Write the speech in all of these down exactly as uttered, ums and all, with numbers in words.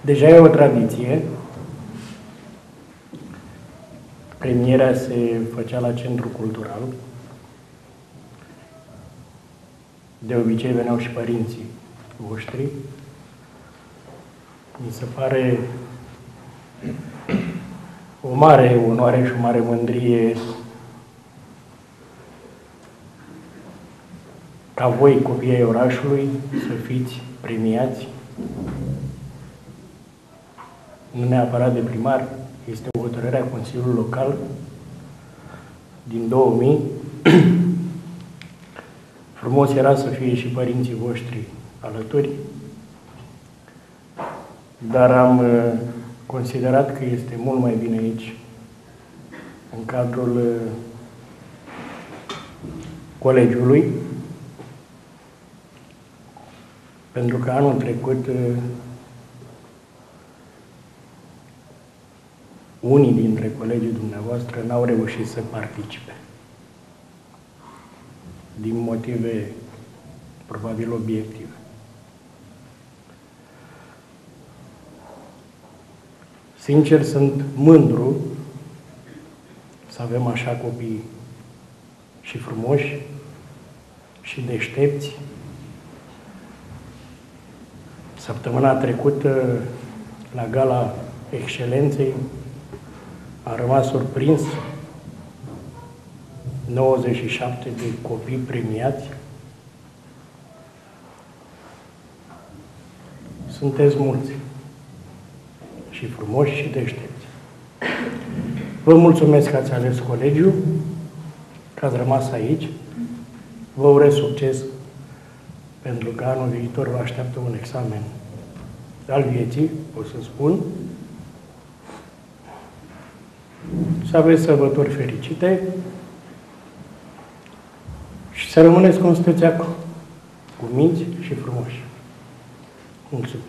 Deja e o tradiție. Premierea se făcea la Centrul Cultural. De obicei veneau și părinții voștri. Mi se pare o mare onoare și o mare mândrie ca voi, copiii ai orașului, să fiți premiați. Nu neapărat de primar, este o hotărâre a Consiliului Local din două mii. Frumos era să fie și părinții voștri alături, dar am considerat că este mult mai bine aici, în cadrul colegiului, pentru că anul trecut unii dintre colegii dumneavoastră n-au reușit să participe. Din motive probabil obiective. Sincer, sunt mândru să avem așa copii și frumoși și deștepți. Săptămâna trecută, la Gala Excelenței, am rămas surprins. nouăzeci și șapte de copii premiați. Sunteți mulți și frumoși și deștepți. Vă mulțumesc că ați ales colegiul, că ați rămas aici. Vă urez succes, pentru că anul viitor vă așteaptă un examen al vieții, o să spun. Să aveți sărbători fericite și să rămâneți cum sunteți acum, cu minți și frumoși. Mulțumesc!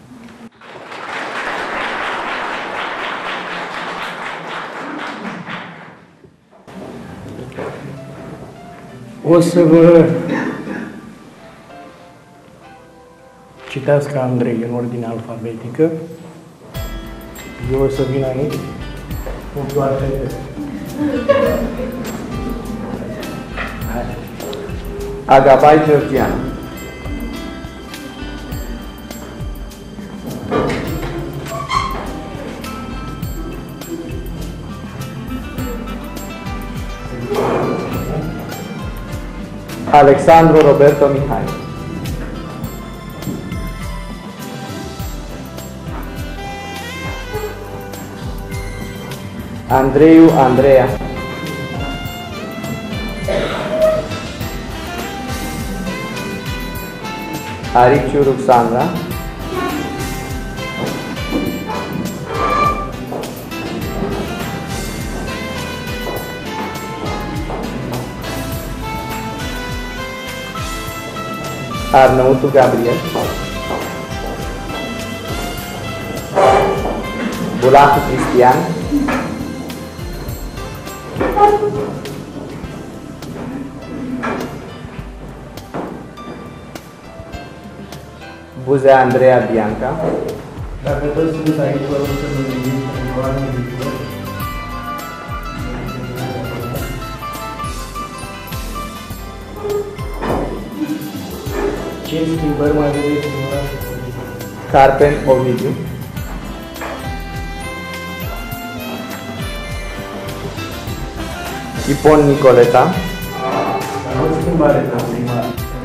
O să vă citească Andrei în ordine alfabetică. Eu o să vin aici cu toate. Agabai Georgian. Alexandru Roberto Mihai. Andreu Andreea. Ariciu Ruxandra. Arnautu Gabriel. Bulacu Cristian. Buzea Andreea Bianca. Dacă toți sunt aici, vă rog să vă gândiți pentru anul viitor. Ce schimbări mai vedeți în orașul? Carpen Ovidiu. Ipon Nicoleta. Dar nu schimbare de primar.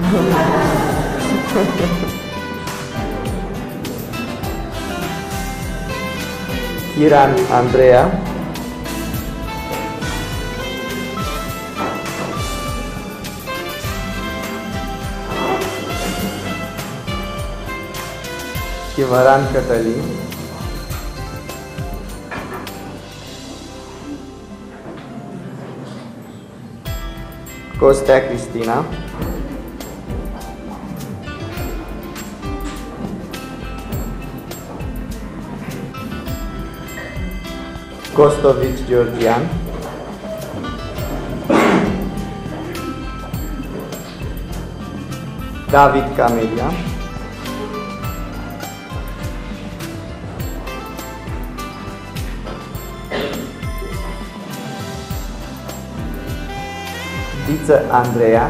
Iran Andreea. Chivaran Cătălin. Costea Cristina. Costovici Georgian. David Camelia. Fiță Andreea,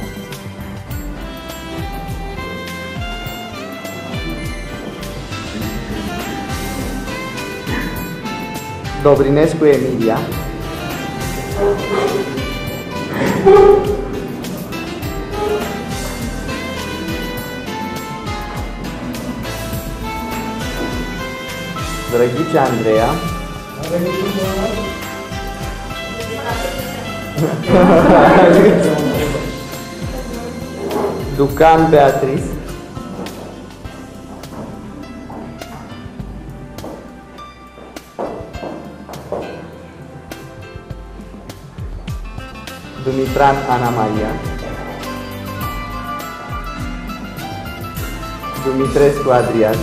Dobrinescu Emilia, Drăghice Andreea, Ducan Beatrice, Dumitran Ana Maria, Dumitrescu Adrian,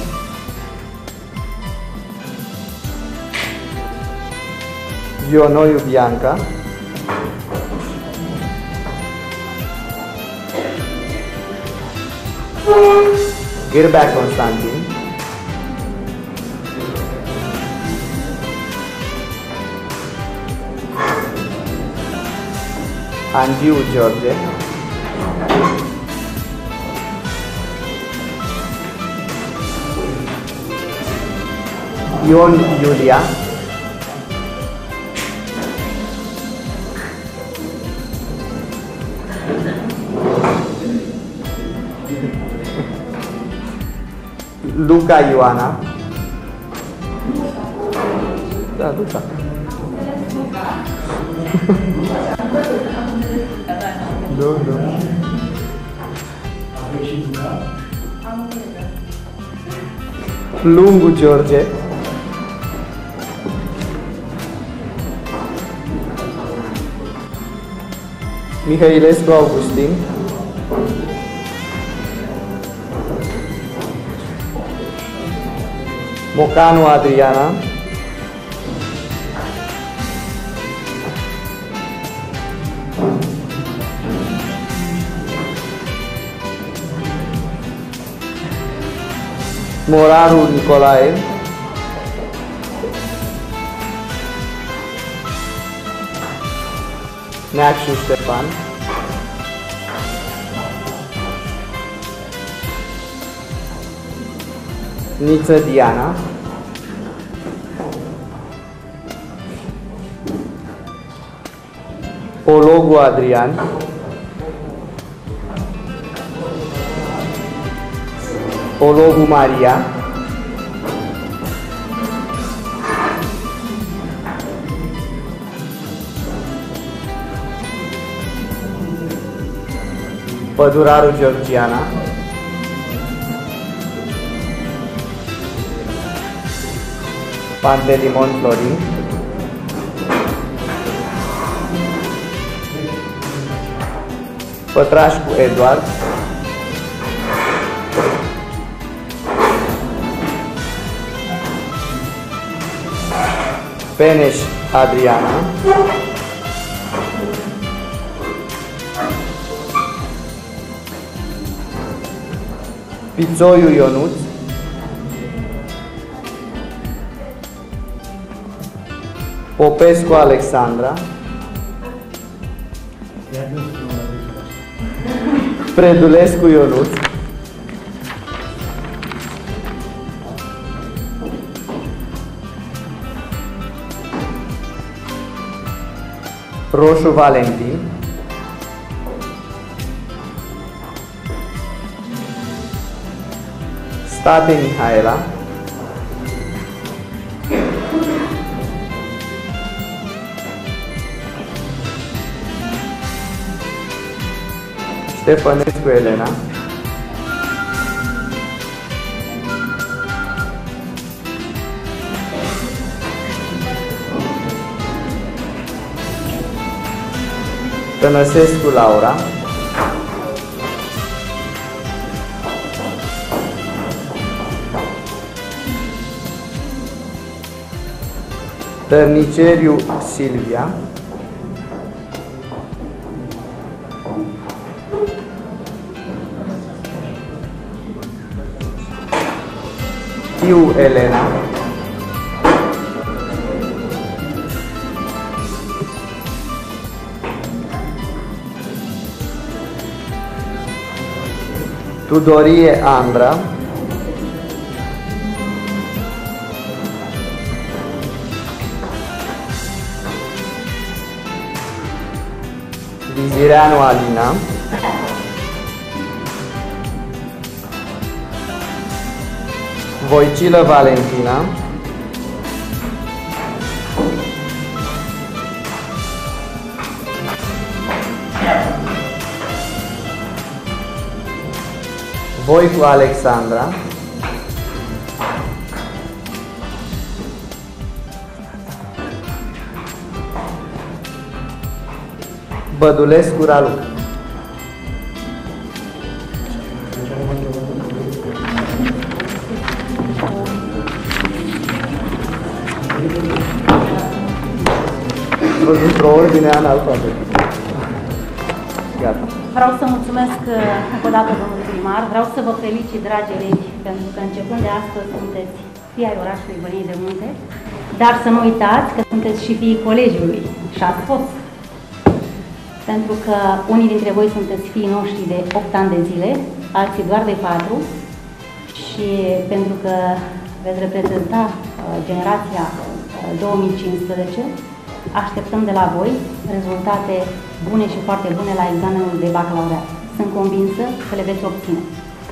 Ionoiu Bianca, Gârbea Constantin, Angiu George, Ion Iulia, Luca Ioana, da, Luca, nu, nu, Lungu George, Mihailescu Augustin, Mocanu Adriana, Moraru Nicolae, Neacșu Ștefan, Niță Diana, Ologu Adrian, Ologu Maria, Păduraru Georgiana, Pantelimon Florin, Pătrașcu Eduard, Peneș Adriana, Pițoiu Ionuț, Popescu Alexandra, Predulescu Ionuț, Roșu Valentin, State Mihaela, Ștefănescu Elena, Tănăsescu Laura, Tărniceriu Silvia, Tiu Elena, Tudorie Andra, Vizireanu Alina, Voicilă Valentina, Voicu Alexandra, Bădulescu Raluca. Într-o ordine analfabetică. Gata. Vreau să mulțumesc încă o dată domnului primar, vreau să vă felicit, dragi elevi, pentru că începând de astăzi sunteți fii ai orașului Băniei de Munte, dar să nu uitați că sunteți și fiii colegiului și ați fost. Pentru că unii dintre voi sunteți fiii noștri de opt ani de zile, alții doar de patru, și pentru că veți reprezenta generația două mii cincisprezece, așteptăm de la voi rezultate bune și foarte bune la examenul de bacalaureat. Sunt convinsă că le veți obține.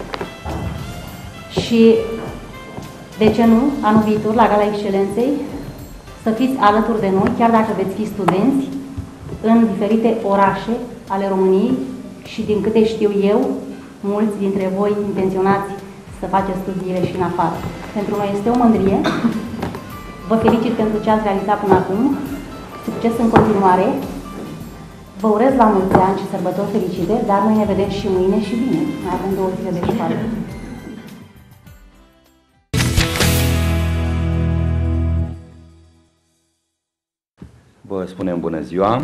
Și, de ce nu, anul viitor, la Gala Excelenței, să fiți alături de noi, chiar dacă veți fi studenți, în diferite orașe ale României și, din câte știu eu, mulți dintre voi intenționați să faceți studiile și în afară. Pentru noi este o mândrie. Vă felicit pentru ce ați realizat până acum. Succes în continuare. Vă urez la mulți ani și sărbători fericite, dar noi ne vedem și mâine și bine. Mai avem două zile de școală. Vă spunem bună ziua!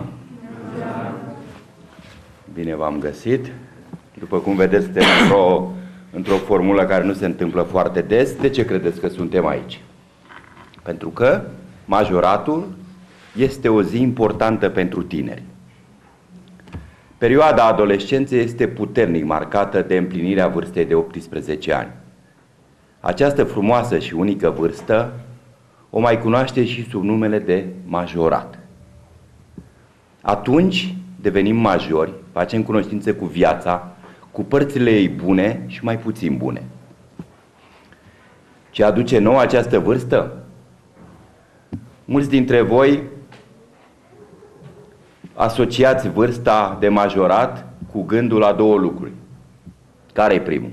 Bine v-am găsit! După cum vedeți, suntem într-o într-o formulă care nu se întâmplă foarte des. De ce credeți că suntem aici? Pentru că majoratul este o zi importantă pentru tineri. Perioada adolescenței este puternic marcată de împlinirea vârstei de optsprezece ani. Această frumoasă și unică vârstă o mai cunoaște și sub numele de majorat. Atunci devenim majori, facem cunoștință cu viața, cu părțile ei bune și mai puțin bune. Ce aduce nouă această vârstă? Mulți dintre voi asociați vârsta de majorat cu gândul la două lucruri. Care e primul?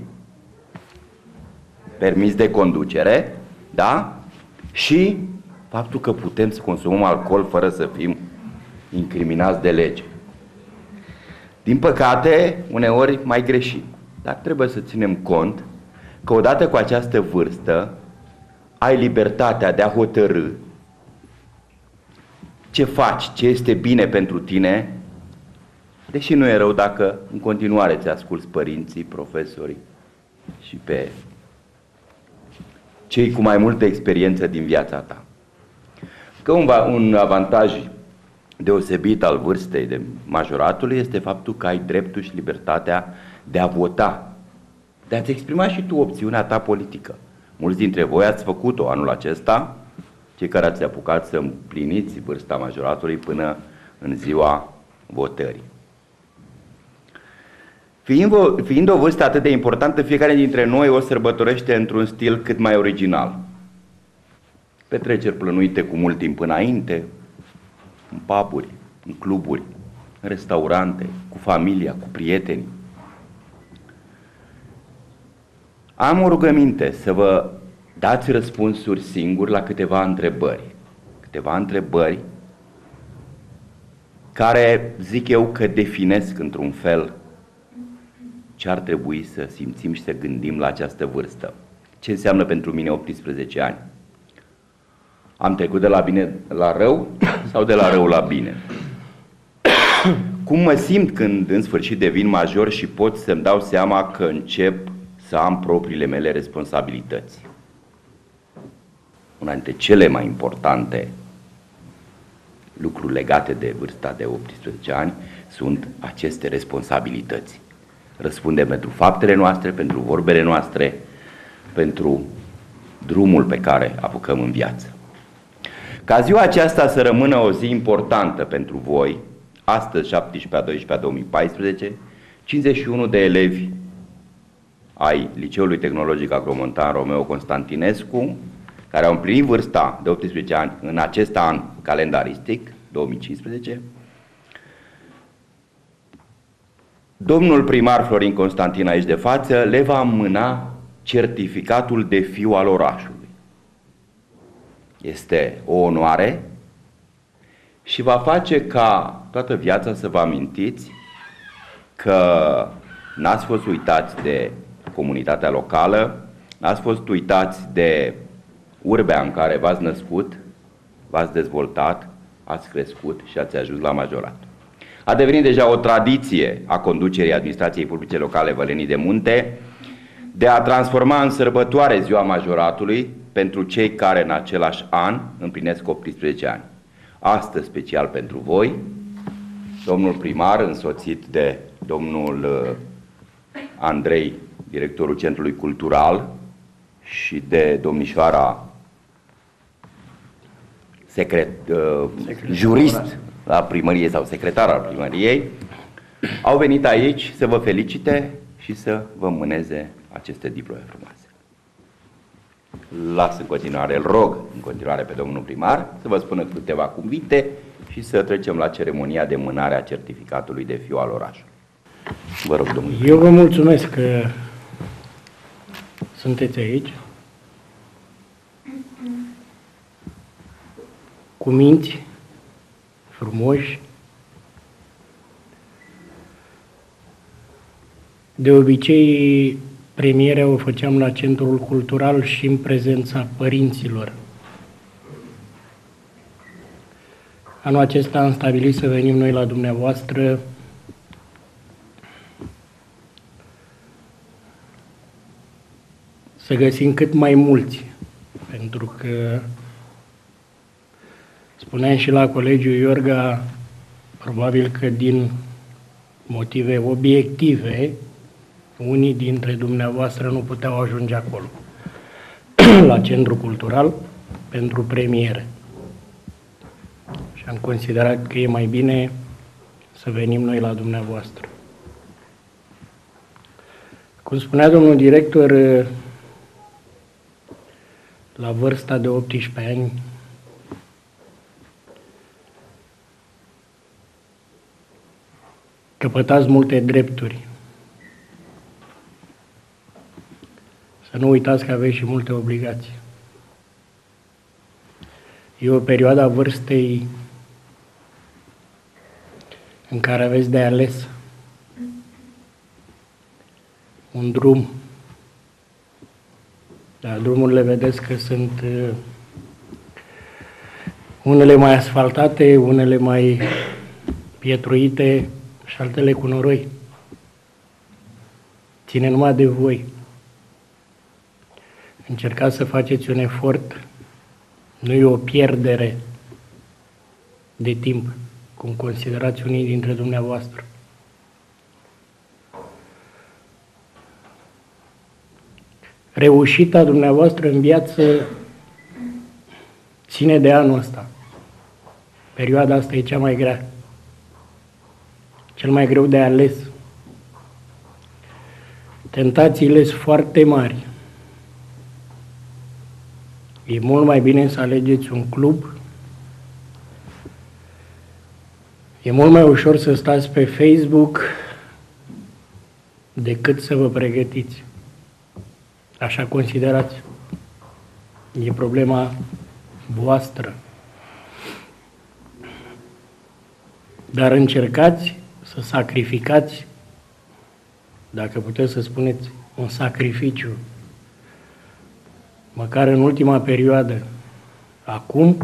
Permis de conducere, da? Și faptul că putem să consumăm alcool fără să fim incriminați de lege. Din păcate, uneori mai greșim. Dar trebuie să ținem cont că odată cu această vârstă ai libertatea de a hotărî ce faci, ce este bine pentru tine, deși nu e rău dacă în continuare ți asculți părinții, profesorii și pe cei cu mai multă experiență din viața ta. Că un, un avantaj deosebit al vârstei de majoratului este faptul că ai dreptul și libertatea de a vota, de a-ți exprima și tu opțiunea ta politică. Mulți dintre voi ați făcut-o anul acesta, cei care ați apucat să împliniți vârsta majoratului până în ziua votării. Fiind o, fiind o vârstă atât de importantă, fiecare dintre noi o sărbătorește într-un stil cât mai original. Petreceri plănuite cu mult timp înainte, în puburi, în cluburi, în restaurante, cu familia, cu prietenii. Am o rugăminte să vă dați răspunsuri singuri la câteva întrebări. Câteva întrebări care zic eu că definesc într-un fel ce ar trebui să simțim și să gândim la această vârstă. Ce înseamnă pentru mine optsprezece ani? Am trecut de la bine la rău sau de la rău la bine? Cum mă simt când în sfârșit devin major și pot să-mi dau seama că încep să am propriile mele responsabilități? Una dintre cele mai importante lucruri legate de vârsta de optsprezece ani sunt aceste responsabilități. răspundem pentru faptele noastre, pentru vorbele noastre, pentru drumul pe care apucăm în viață. Ca ziua aceasta să rămână o zi importantă pentru voi, astăzi, șaptesprezece a doisprezece a două mii paisprezece, cincizeci și unu de elevi ai Liceului Tehnologic Agromontan Romeo Constantinescu, care au împlinit vârsta de optsprezece ani în acest an calendaristic, două mii cincisprezece, domnul primar Florin Constantin, aici de față, le va înmâna certificatul de fiu al orașului. Este o onoare și va face ca toată viața să vă amintiți că n-ați fost uitați de comunitatea locală, n-ați fost uitați de urbea în care v-ați născut, v-ați dezvoltat, ați crescut și ați ajuns la majorat. A devenit deja o tradiție a conducerii administrației publice locale Vălenii de Munte de a transforma în sărbătoare ziua majoratului pentru cei care în același an împlinesc optsprezece ani. Astăzi, special pentru voi, domnul primar, însoțit de domnul Andrei, directorul Centrului Cultural, și de domnișoara secret, uh, jurist la primărie sau secretar al primăriei, au venit aici să vă felicite și să vă mâneze aceste diplome frumoase. Las în continuare, îl rog în continuare pe domnul primar să vă spună câteva cuvinte și să trecem la ceremonia de mânare a certificatului de fiu al orașului. Vă rog, domnule. Eu vă mulțumesc că sunteți aici, cu minți frumoși. De obicei, premierea o făceam la Centrul Cultural și în prezența părinților. Anul acesta am stabilit să venim noi la dumneavoastră să găsim cât mai mulți, pentru că spuneam și la colegiul Iorga, probabil că din motive obiective, unii dintre dumneavoastră nu puteau ajunge acolo, la Centrul Cultural, pentru premiere. Și am considerat că e mai bine să venim noi la dumneavoastră. Cum spunea domnul director, la vârsta de optsprezece ani, căpătați multe drepturi. Să nu uitați că aveți și multe obligații. E o perioadă a vârstei în care aveți de ales un drum. Dar drumurile vedeți că sunt uh, unele mai asfaltate, unele mai pietruite și altele cu noroi. Ține numai de voi. Încercați să faceți un efort, nu e o pierdere de timp, cum considerați unii dintre dumneavoastră. Reușita dumneavoastră în viață ține de anul ăsta. Perioada asta e cea mai grea. Cel mai greu de ales. Tentațiile sunt foarte mari. E mult mai bine să alegeți un club. E mult mai ușor să stați pe Facebook decât să vă pregătiți. Așa considerați. E problema voastră. Dar încercați să sacrificați, dacă puteți să spuneți, un sacrificiu, măcar în ultima perioadă, acum,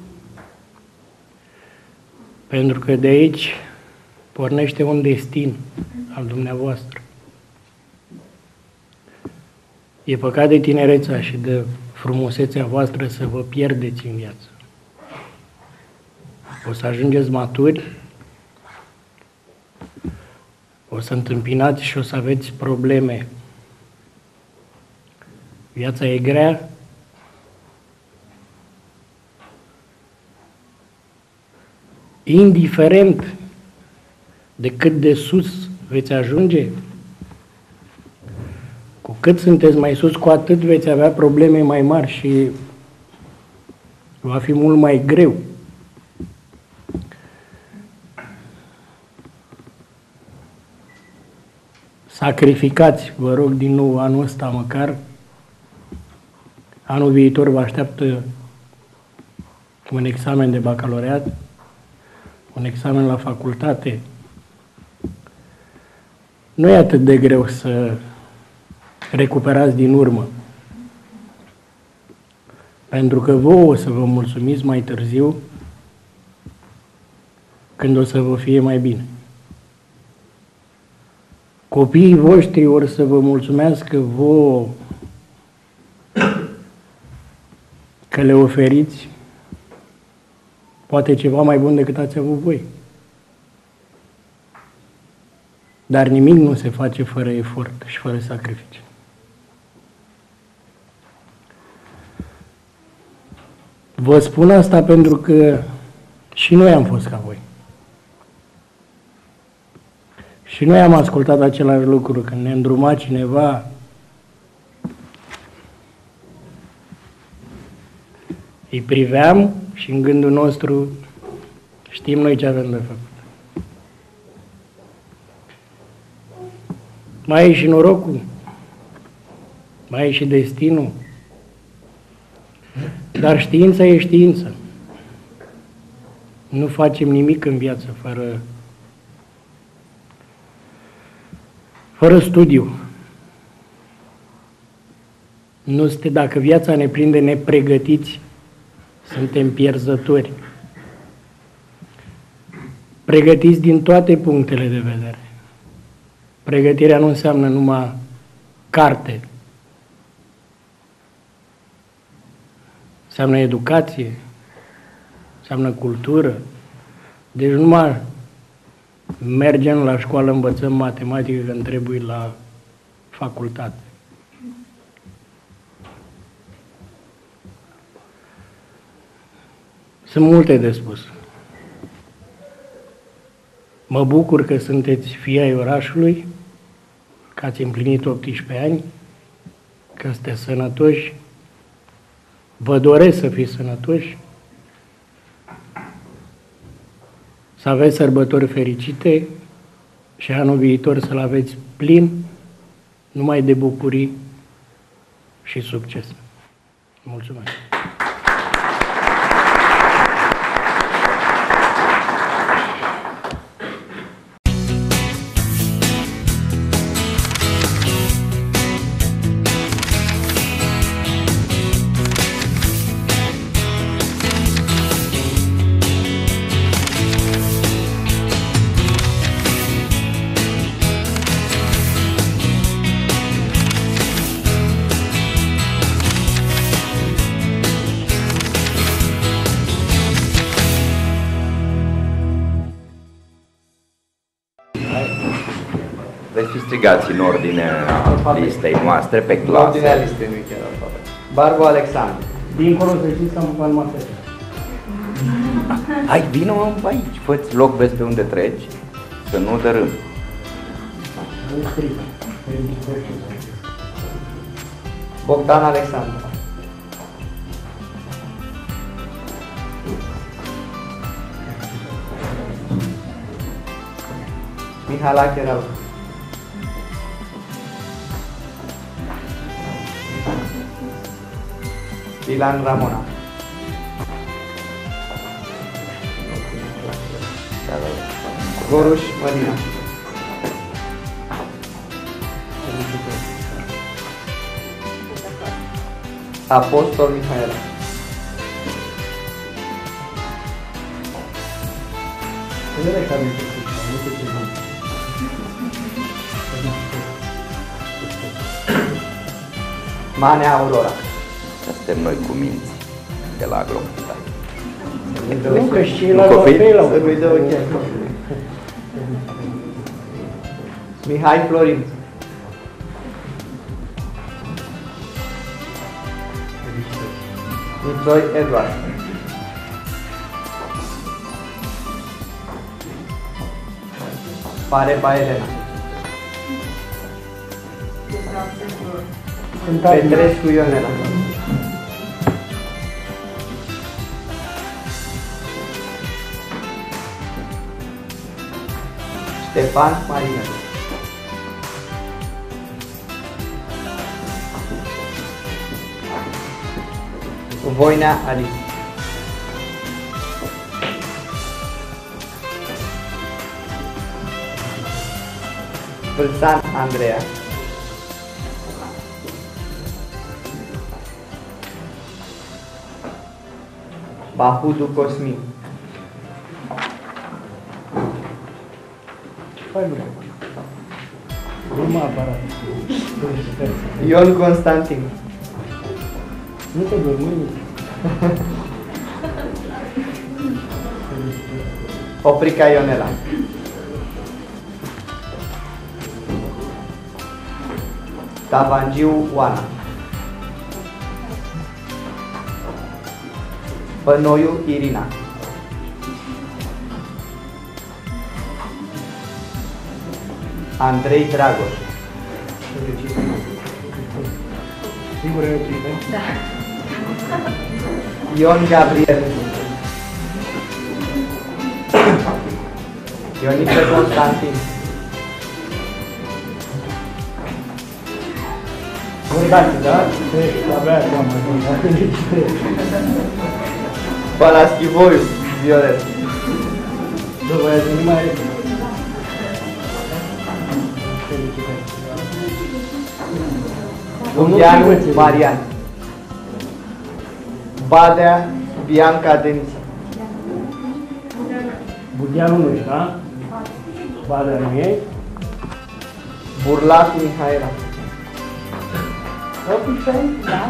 pentru că de aici pornește un destin al dumneavoastră. E păcat de tinerețea și de frumusețea voastră să vă pierdeți în viață. O să ajungeți maturi, O să întâmpinați și o să aveți probleme. Viața e grea. Indiferent de cât de sus veți ajunge, cu cât sunteți mai sus, cu atât veți avea probleme mai mari și va fi mult mai greu. Sacrificați, vă rog, din nou anul ăsta măcar. Anul viitor vă așteaptă un examen de bacalaureat, un examen la facultate. Nu e atât de greu să recuperați din urmă. Pentru că vouă o să vă mulțumiți mai târziu, când o să vă fie mai bine. Copiii voștri or să vă mulțumească vouă că le oferiți poate ceva mai bun decât ați avut voi. Dar nimic nu se face fără efort și fără sacrificiu. Vă spun asta pentru că și noi am fost ca voi. Și noi am ascultat același lucru când ne îndruma cineva. Îi priveam și în gândul nostru știm noi ce avem de făcut. Mai e și norocul, mai e și destinul, dar știința e știință. Nu facem nimic în viață fără, fără studiu. Nu este, dacă viața ne prinde nepregătiți, suntem pierzători. Pregătiți din toate punctele de vedere. Pregătirea nu înseamnă numai carte. Înseamnă educație, înseamnă cultură. Deci numai mergem la școală, învățăm matematică când trebuie la facultate. Sunt multe de spus. Mă bucur că sunteți fii ai orașului, că ați împlinit optsprezece ani, că sunteți sănătoși. Vă doresc să fiți sănătoși, să aveți sărbători fericite și anul viitor să-l aveți plin, numai de bucurii și succes. Mulțumesc! Veți fi strigați în ordinea listei noastre, pe clasă. Ordinea listei nu e chiar alfabet. Barbu Alexandru. Dincolo să știți că am făcut numai fete. Hai, vină aici, fă-ți loc, vezi pe unde treci, să nu dărâm. Bogdan Alexandru. Mihalache Raul. Ilan Ramona. Goruș Mădina. Apostol Mihaela. Manea Aurora. Suntem noi cu minți de la Agromita. Nu, că și la copii la să nu-i dă ochii. Mihai Florin. Nițoi Eduard. Pareba Elena. Petrescu Ionela. Ștefan Marina. Voinea Alice. Vâlțan Andreea. Bahudu Cosmin. Hai, bine. Nu mă aparat. Ion Constantin. Nu te duc, mâine. Oprica Ionela. Tavangiu Oana. Pănoiu Irina. Andrei Dragoș. Sigur e bine? Da. Ion Gabriel. Ioniță Constantin. Urdați, da? Deci, abia acum, acum. Paraschivoiu Viorel. Nu voiați nimic mai repede. Lucianu Marian. Badea Bianca Denisa. Budeanu nu ești, da? Badea nu e. Burlac Mihaela. Da.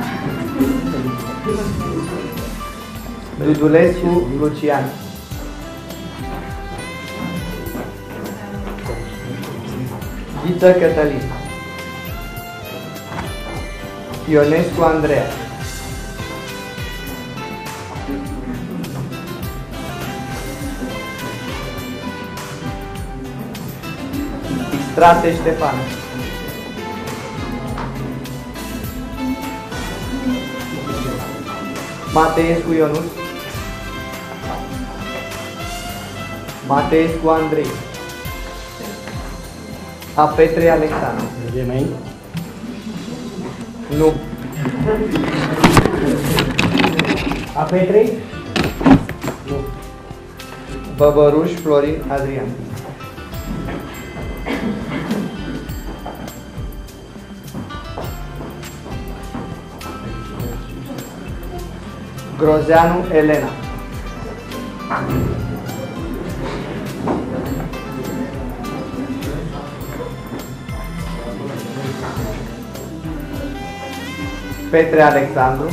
Dudulescu Lucian. Ghiță Cătălin. Ionescu Andreea. Istrate Ștefan. Mateescu Ionut. Mateescu Andrei. Apetre Alexandru. Mergem aici? Nu. A Petrei? Nu. Băbăruș Florin Adrian. Grozeanu Elena. Petre Alexandru.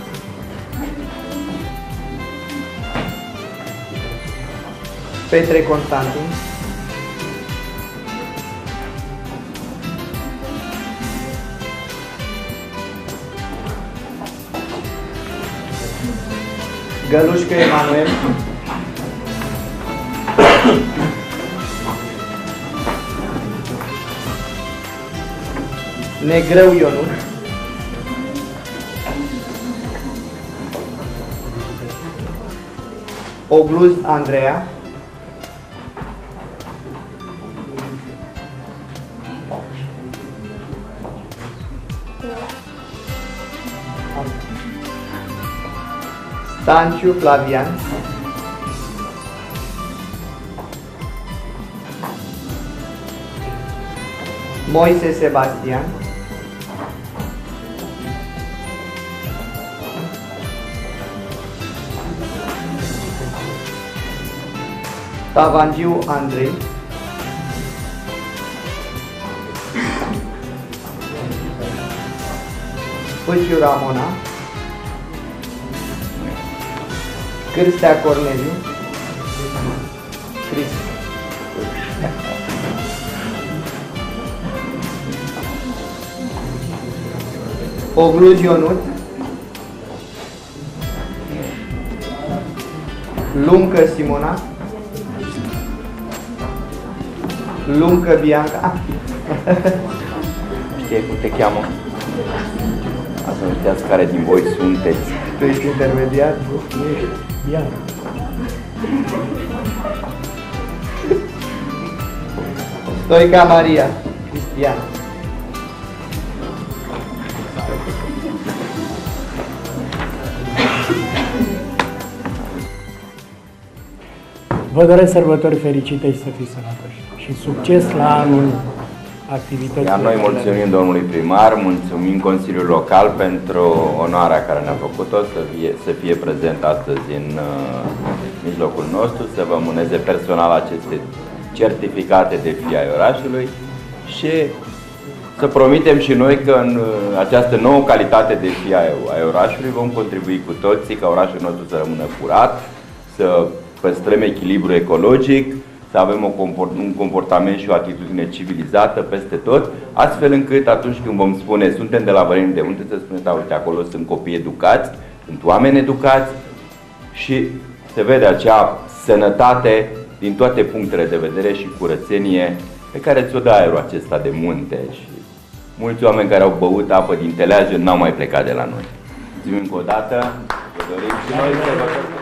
Petre Constantin. Gălușcă Emanuel. Negreu Ionut. Ogluz Andreea. Stanciu Flavian. Moise Sebastian. Tavangiu Andrei. Păciu Ramona. Cârstea Corneliu. Cris. Ogluj Ionut, Luncă Simona, Luncă Bianca. Știe cum te cheamă? Asta nu știați care din voi sunteți. Tu ești intermediar? Iar. Stoica Maria, Cristian. Vă doresc sărbători fericite și să fiți sănătoși. Și succes la anul activității. Iar noi mulțumim domnului primar, mulțumim Consiliul Local pentru onoarea care ne-a făcut-o să fie, să fie prezent astăzi în uh, mijlocul nostru, să vă mâneze personal aceste certificate de fii ai orașului și să promitem și noi că în uh, această nouă calitate de fii ai, ai orașului vom contribui cu toții ca orașul nostru să rămână curat, să păstrăm echilibru ecologic, să avem o comport, un comportament și o atitudine civilizată peste tot, astfel încât atunci când vom spune suntem de la Văreni de Munte, să spuneți, da, uite, acolo sunt copii educați, sunt oameni educați și se vede acea sănătate din toate punctele de vedere și curățenie pe care ți-o dă aerul acesta de munte. Și mulți oameni care au băut apă din teleajă n-au mai plecat de la noi. Mulțumim încă o dată, vă dorim și noi să vă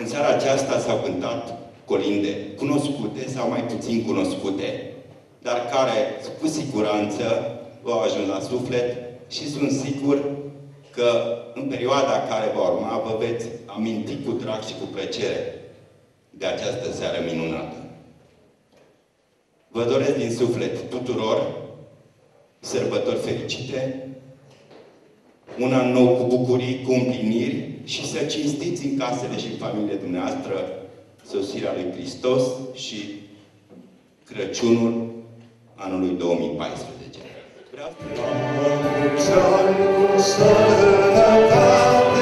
În seara aceasta s-au cântat colinde cunoscute sau mai puțin cunoscute, dar care, cu siguranță, v-au ajuns la suflet și sunt sigur că în perioada care va urma vă veți aminti cu drag și cu plăcere de această seară minunată. Vă doresc din suflet tuturor sărbători fericite, un an nou cu bucurii, cu împliniri și să cinstiți în casele și în familiile dumneavoastră sosirea lui Hristos și Crăciunul anului două mii paisprezece. Vreau să...